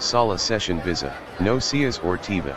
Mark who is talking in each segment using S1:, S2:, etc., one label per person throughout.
S1: Sala Session Visa, no Cias or Tiva.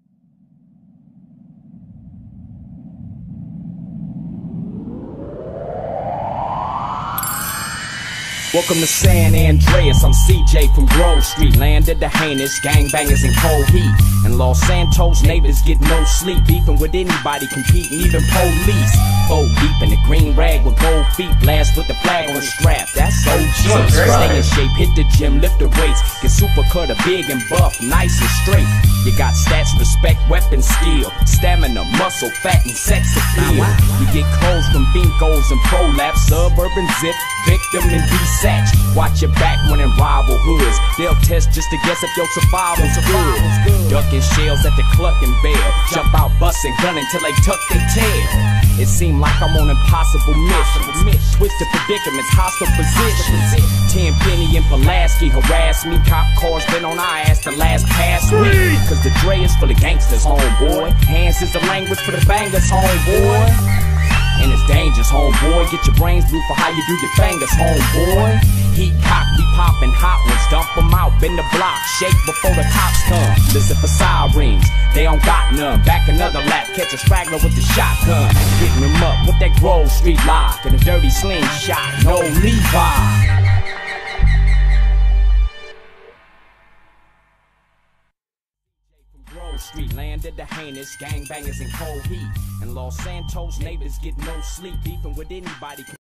S2: Welcome to San Andreas, I'm CJ from Grove Street. Landed the heinous gangbangers in cold heat. And Los Santos neighbors get no sleep, beefing with anybody, competing, even police. Fold deep in the green rag with gold feet, blast with the flag on the strap, that's OG. Stay in shape, hit the gym, lift the weights, get super cutter, big and buff, nice and straight. You got stats, respect, weapon, skill, stamina, muscle, fat, and sex appeal. You get clothes from Binkos and Prolapse, Suburban Zip, Victim and D-Satch. Watch your back when in rival hoods. They'll test just to guess if your survival's good. Ducking shells at the Clucking Bell, jump out busting, gunning till they tuck their tail. It seemed like I'm on impossible missions, twisted predicaments, hostile positions. Tenpenny and Pulaski harass me, cop cars been on our ass the last past week. Cause the Dre is for the gangsters, homeboy. Hands is the language for the bangers, homeboy. And it's dangerous, homeboy. Get your brains blue for how you do your fingers, homeboy. Heat cop, we poppin' hot ones, dump them out, bend the block, shake before the cops come. Listen for sirens, they don't got none. Back another lap, catch a straggler with the shotgun. Hitting them up with that Grove Street lock and a dirty slingshot, no Levi. Street landed the heinous gangbangers in cold heat. And Los Santos neighbors get no sleep, beefing with anybody.